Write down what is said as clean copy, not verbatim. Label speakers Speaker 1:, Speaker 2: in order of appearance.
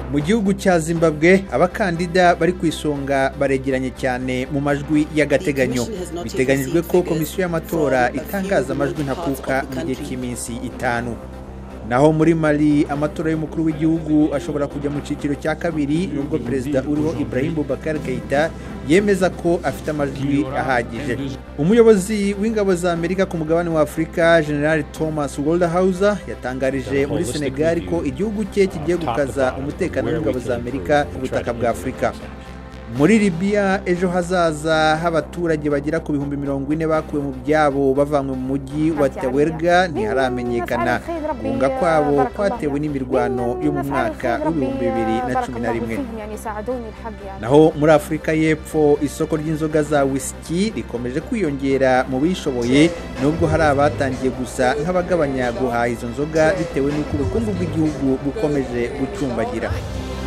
Speaker 1: Mu gihugu cya Zimbabwe abakandida bari ku isonga baregeranye cyane mu majwi y'agateganyo. Biteganyijwe ko komisiyo y'amatora itangaza amajwi ntakuka mu gihe cy'iminsi 5. Naho muri Mali amatora y'umukuru w'igihugu ashobora kujya mu ciciro cya kabiri nubwo perezida uriho Ibrahim Boubacar Keïta yemeza ko afite amajwi ahagije. Umuyobozi w'ingabo za Amerika ku mugabane wa Afrika General Thomas Waldhauser yatangarije muri Senegal ko igihugu cye kigiye gukaza umutekano w'ingabo za Amerika ku butaka bwa Afrika. Muri Libya ejo hazaza h'abaturage bagera ku 40,000 bakuwe mu byabo bavanywe mu mujyi wa Tawerga ntiharamenyekana. Kunga kwabo kwatewe n'imirwano yo mu mwaka wa 2011. Naho muri Afrika y'Epfo isoko ry'inzoga za whisky rikomeje kwiyongera mu bishoboye nubwo hari abatangiye gusa nk'abagabanya guhaha izo nzoga bitewe n'uko ubukungu bw'igihugu bukomeje gucumbagira.